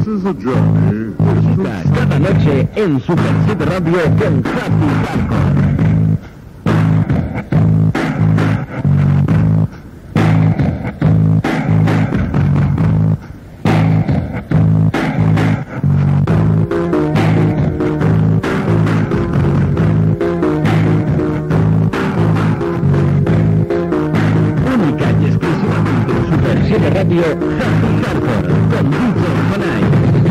Cada noche en Super 7 Radio con Happy Hardcore. Única y exclusivamente en Super 7 Radio Happy Hardcore con DJ Jonay.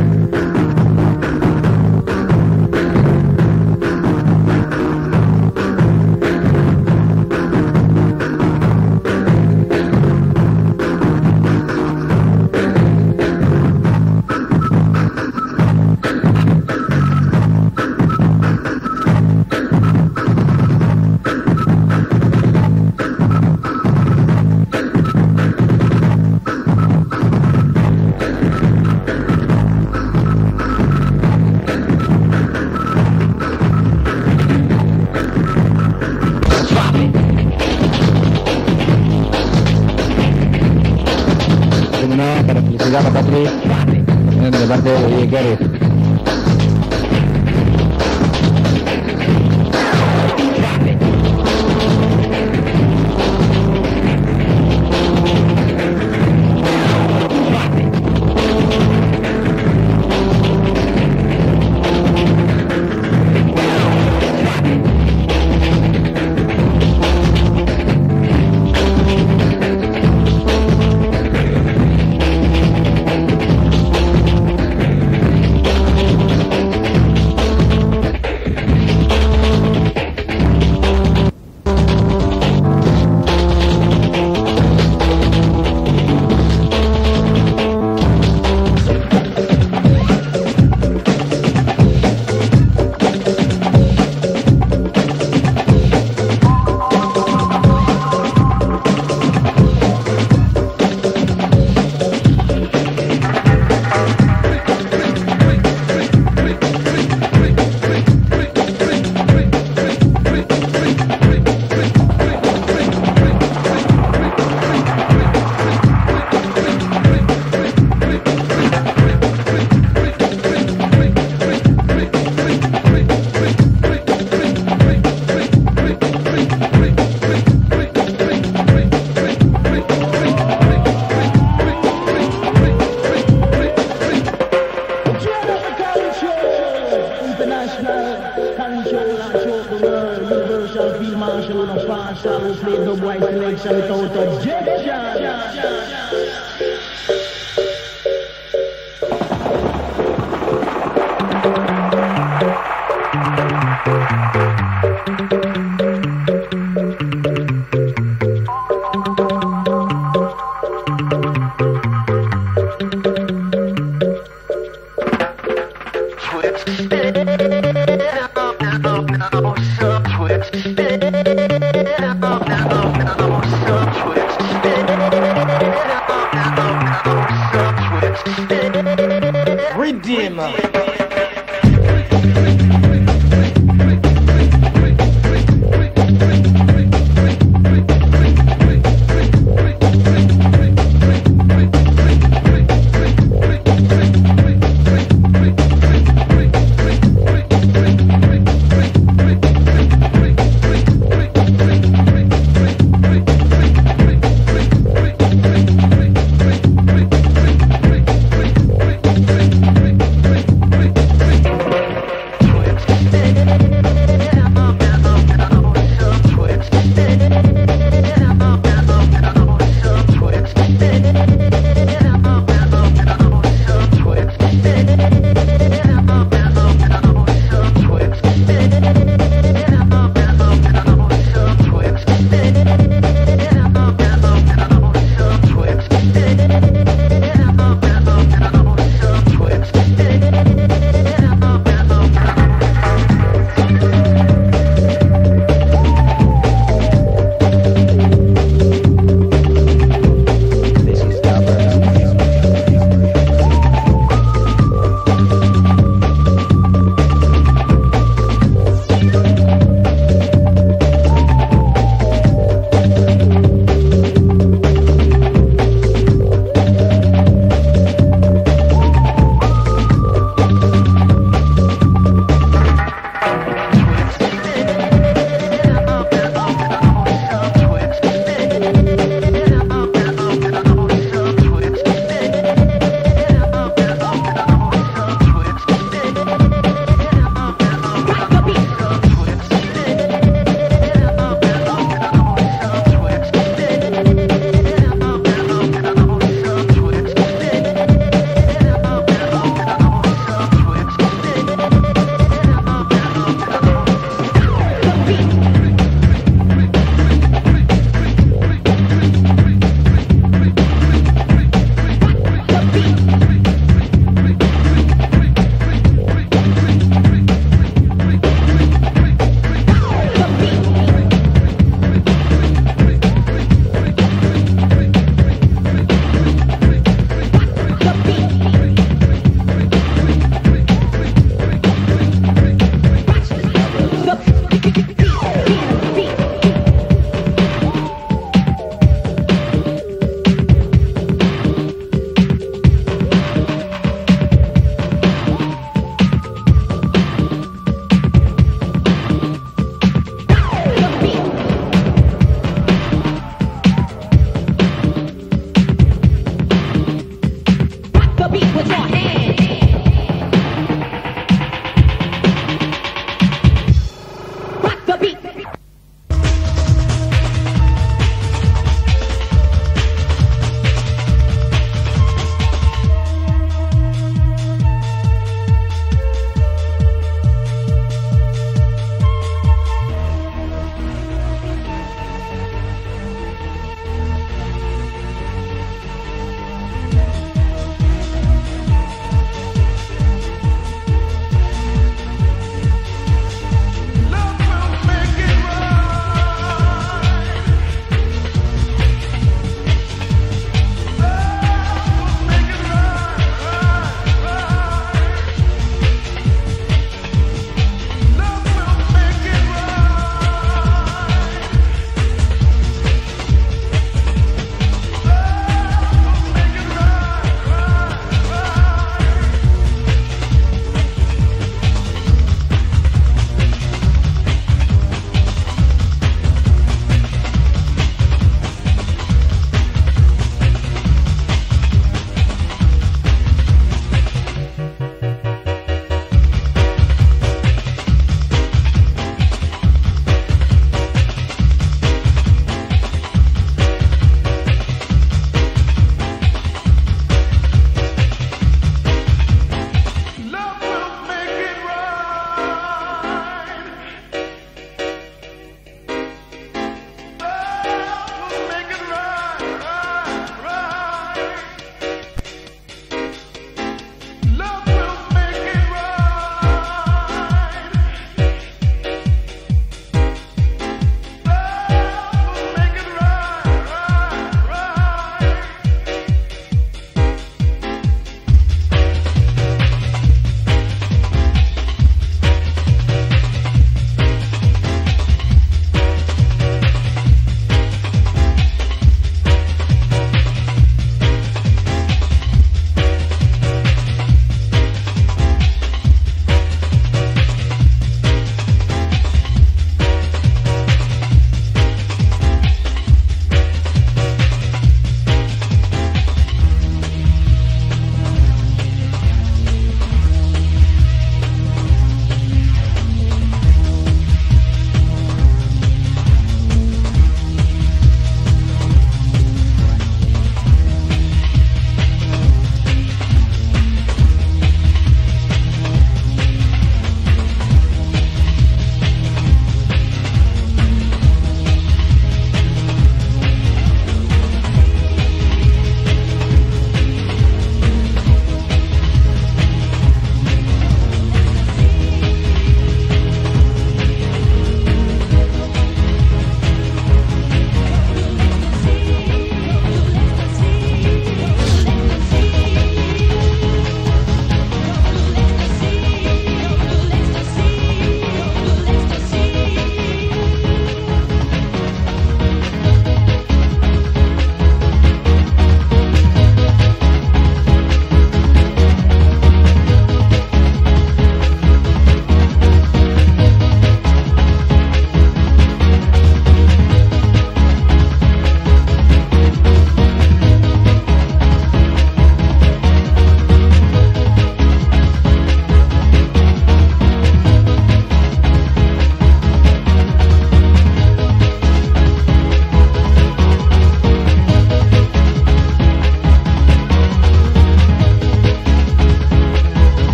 Para felicitar a Patri de parte de DJ Kerry.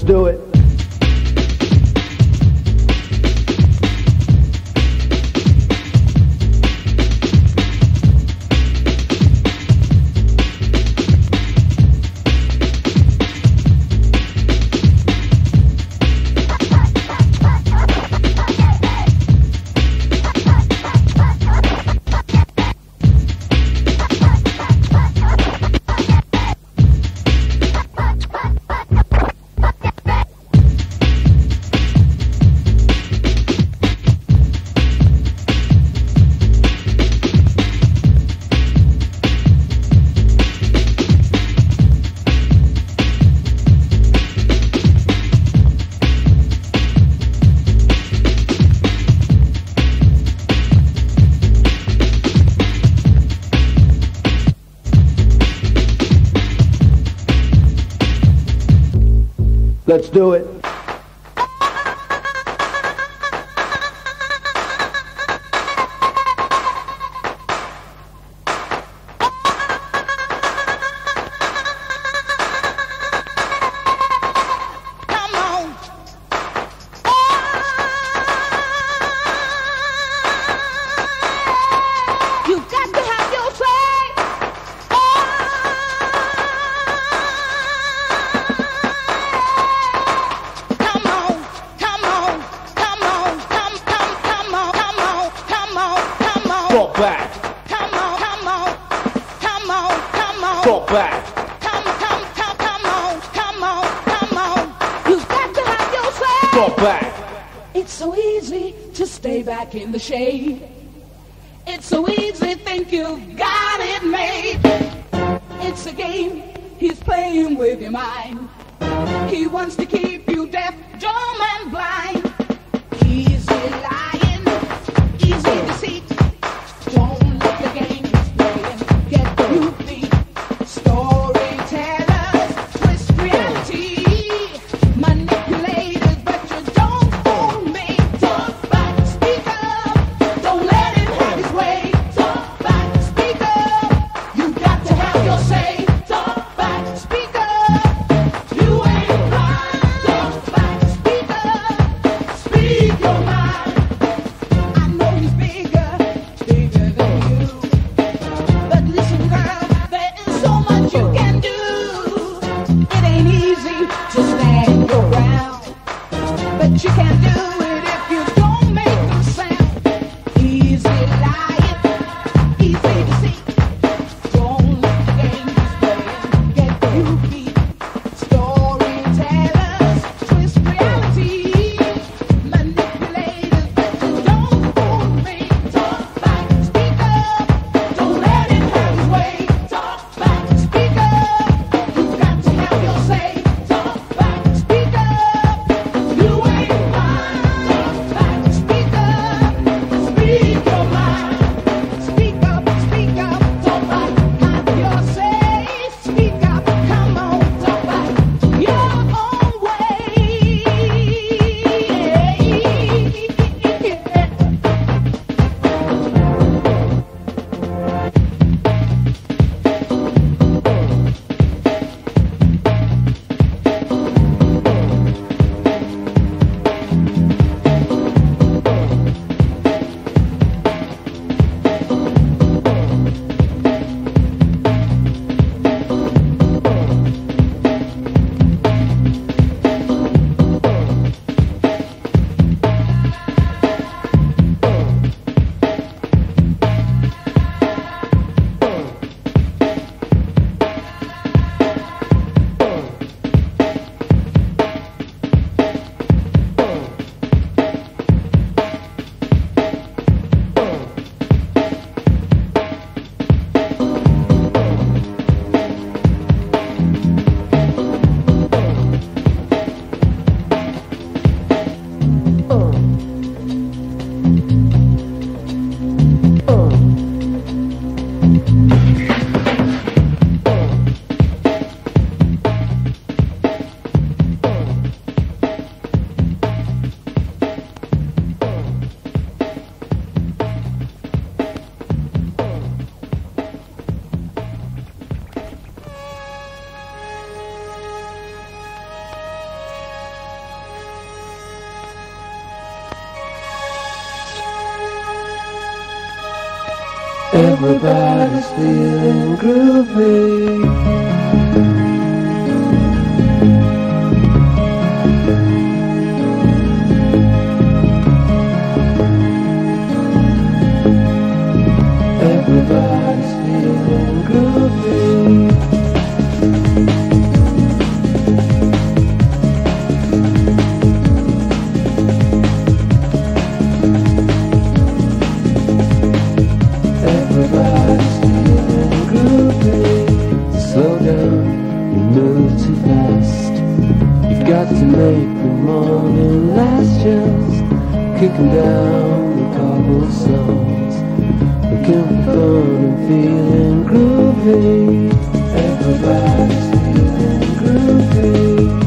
Let's do it. Let's do it. Drop back. Come on, come on, come on, come on. Drop back. Come on, come on, come on. You've got to have your say. Drop back. It's so easy to stay back in the shade. It's so easy, think you've got it made. It's a game, he's playing with your mind. He wants to keep you deaf, dumb and blind. Easy lying, easy deceit. Don't let the game he's playing get you beat. Storytellers twist reality. Manipulators, but you don't fool me. Talk back, speak up. Don't let him have his way. Talk back, speak up. You got to have your say. Talk back, speak up. You ain't blind. Talk back, speak up. Everybody's feeling groovy. Everybody's feeling groovy. Everybody's feeling groovy. Slow down, you move too fast. You've got to make the morning last. Just kicking down the cobblestones, looking for fun and feeling groovy. Everybody's feeling groovy.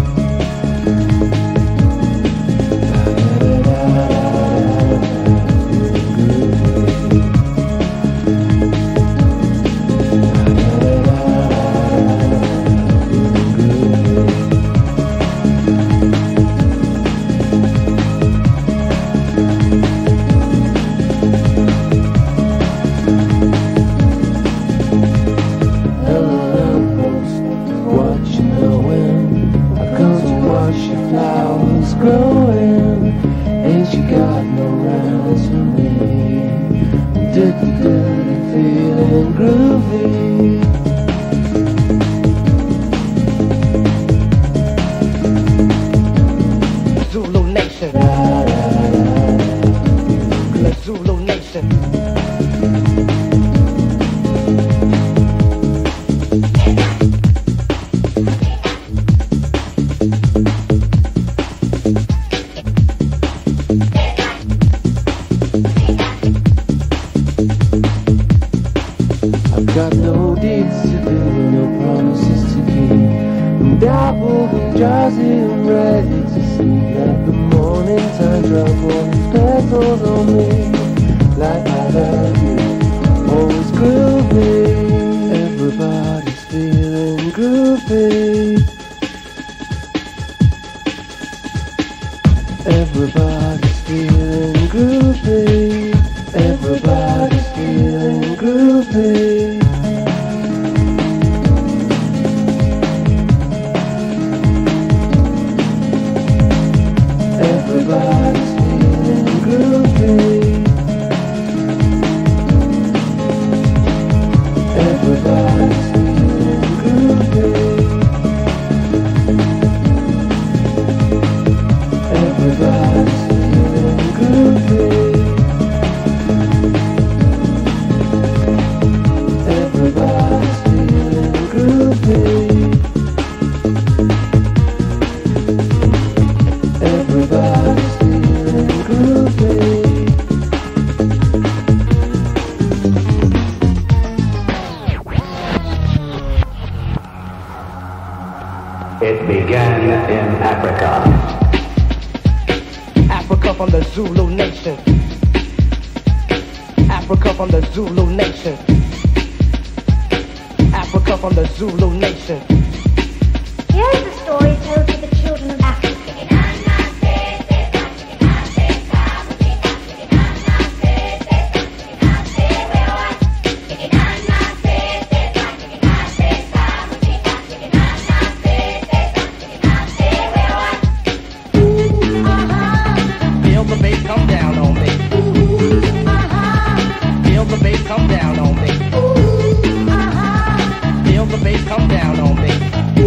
It began in Africa. Africa from the Zulu nation. Africa from the Zulu nation. Africa from the Zulu nation. Here's the story told to the children of Africa. Feel the bass come down on me. Feel the bass come down on me. Feel the bass come down on me.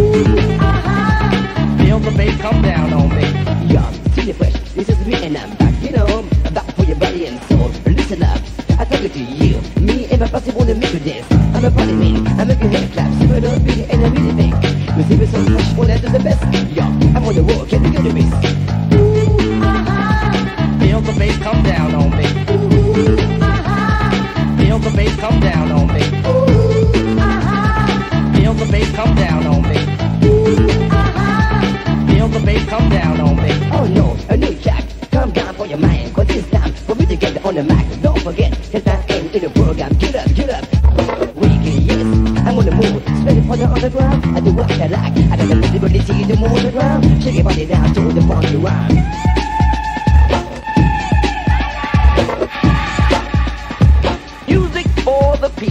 Feel the bass come down on me. Yo, see you fresh, this is me and I'm back, you know. I'm back for your body and soul. Listen up, I talk it to you. Me and my posse wanna make you dance. I'm a party man, I make your head clap. Super don't beat it and I really think. You see me so fresh, wanna do the best. Yo, I'm on the road, can you get the bass? Feel the bass come down on me. Feel the bass come down on me. Feel the bass come down on me. Feel the bass come down on me. Oh no, a new track, calm down for your mind. Cause this time, for me to get on the mic. Don't forget, cause I ain't in the program. Get up, get up. Wicked, yes, I'm on the move. Spend it on the ground, I do what I like. I got the possibility to move on the ground. Shake your body down to the funky rhyme. Music for the people.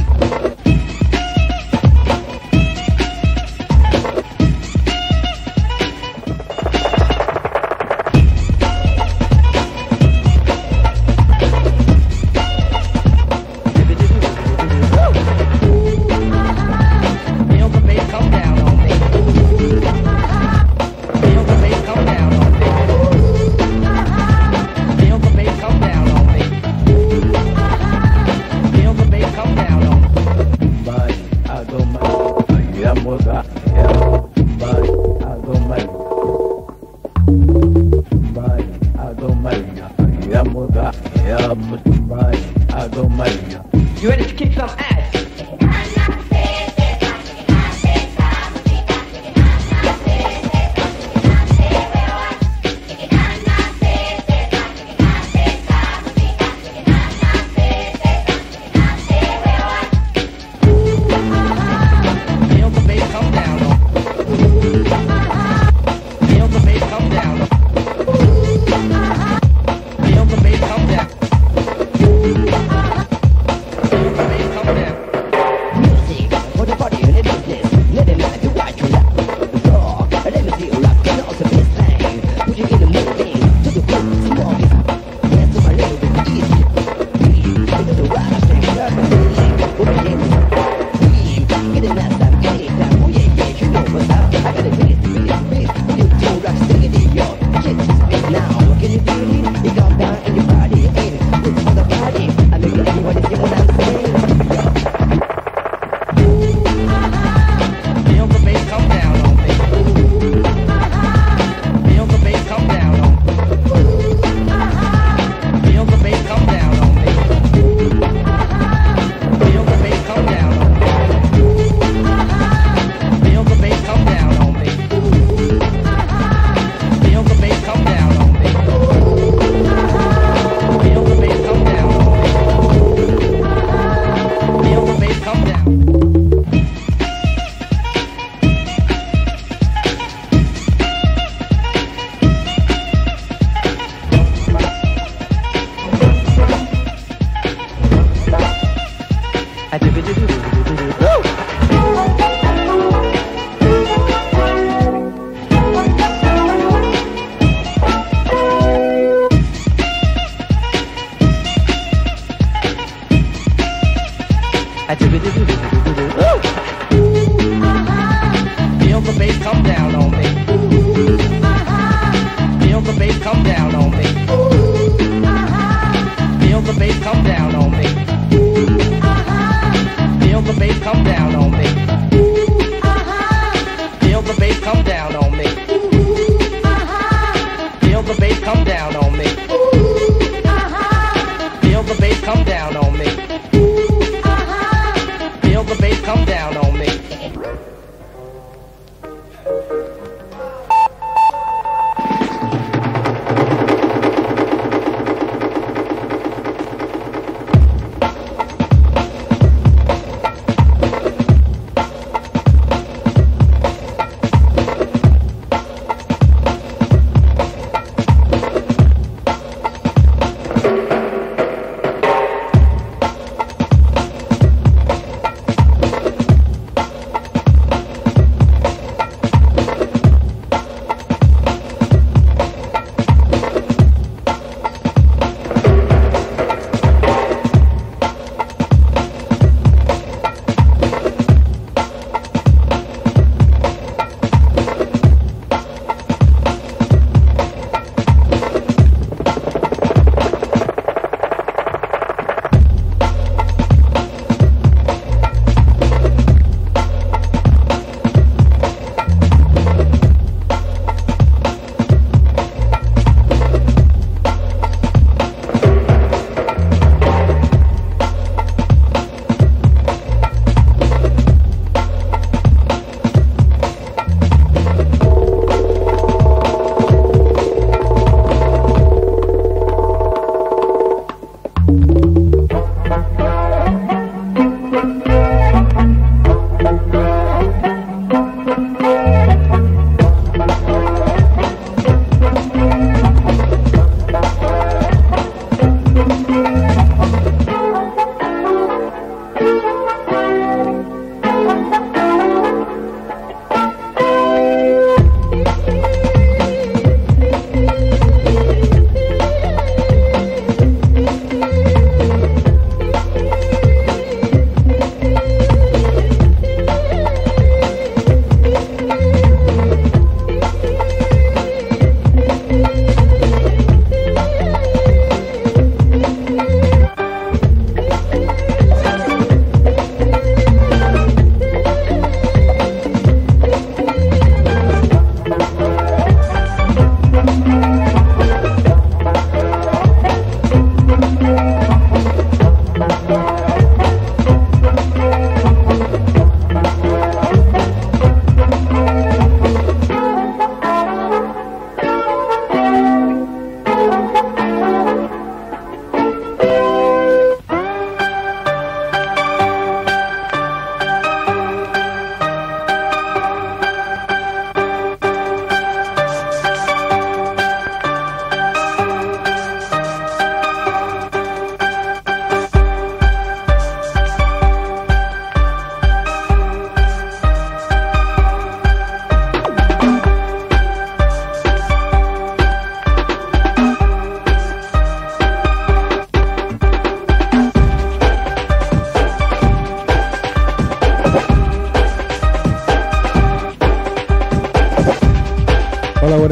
the party in the business. Let him have to watch you rock. Rock, let me see you rock. Get off the bass line. Put you in the moving to the beat. Small it. Dance to my little bit easy. Beat, to the rock. Sing, rock, feeling. Over here. Beat, get it last time, get it down. Oh yeah, yeah, you know what's up. I gotta beat, beat. You two rock, sing it in your shit. Spit now. Can you feel it? You calm down and your body ain't it. It's for the party. I know everybody see what I'm saying. Feel the bass come down on me. Feel the bass come down on me. Feel the bass come down on me. Feel the bass come down on me.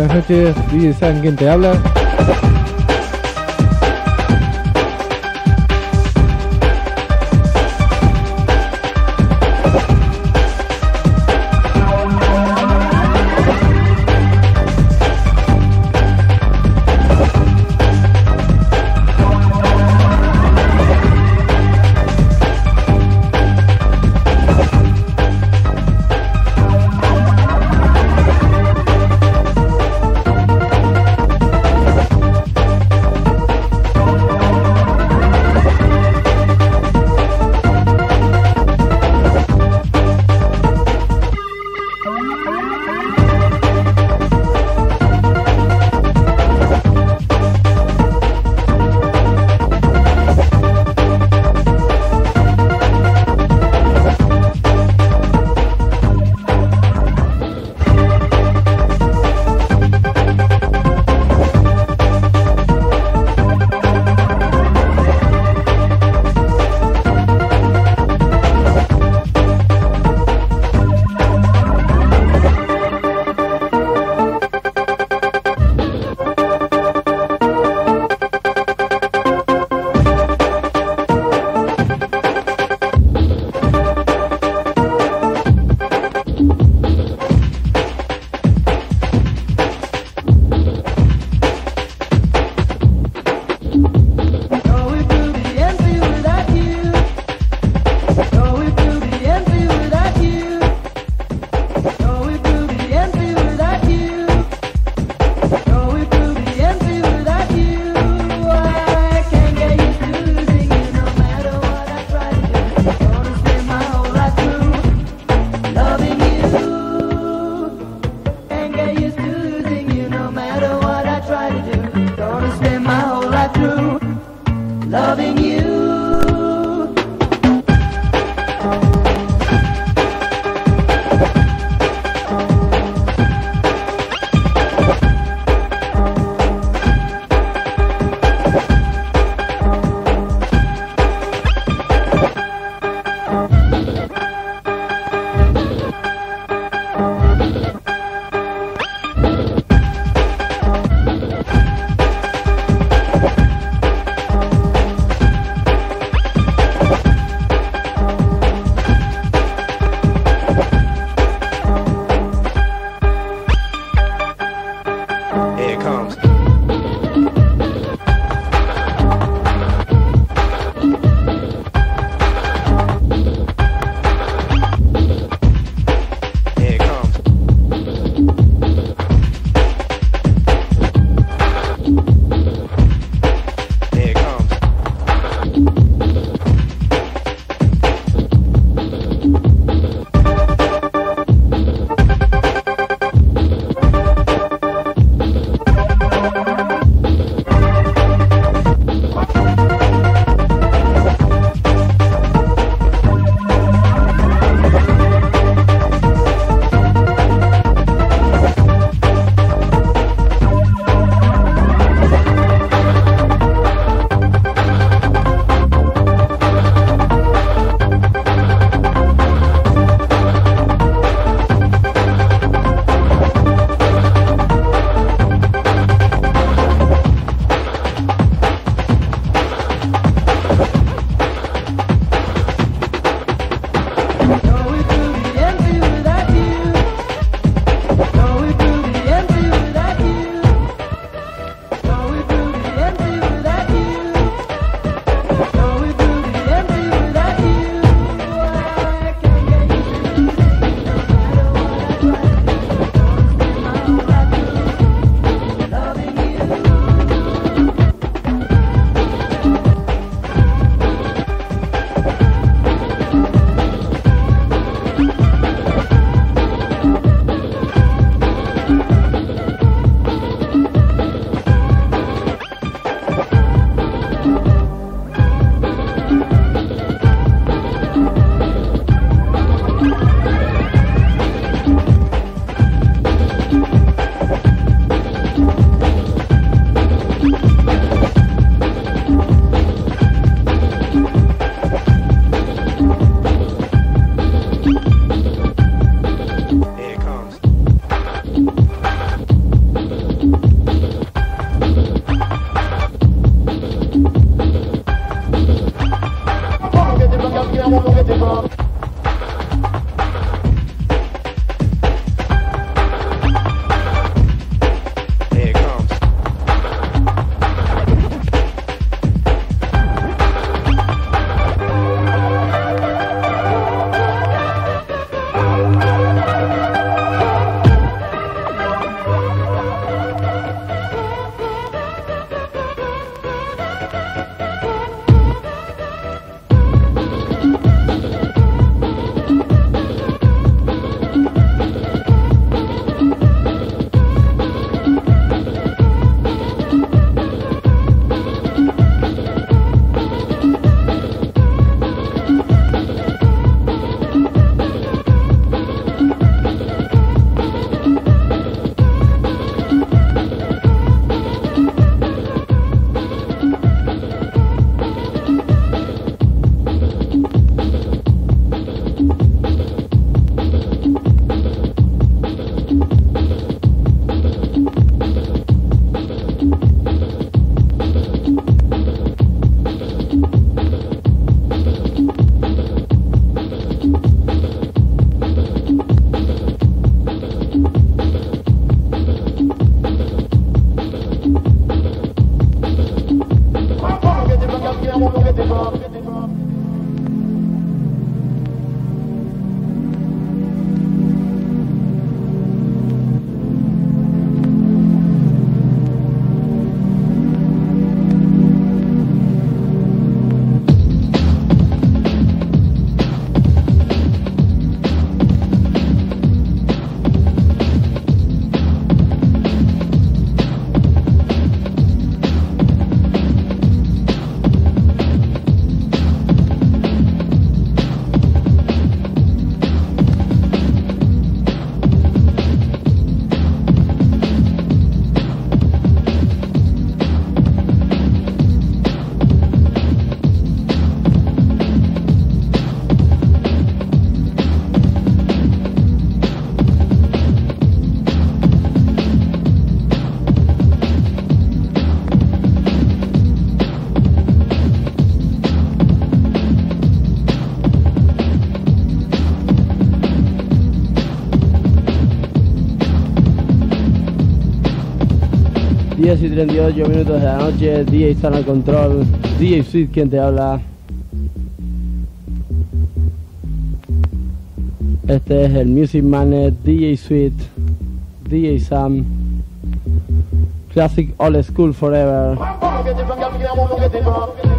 Buenas noches, DJ San, ¿quién te habla? 10 y 38 minutos de la noche, DJ está en el control, DJ Sweet quien te habla. Este es el Music Magnet, DJ Sweet, DJ Sam, Classic Old School Forever.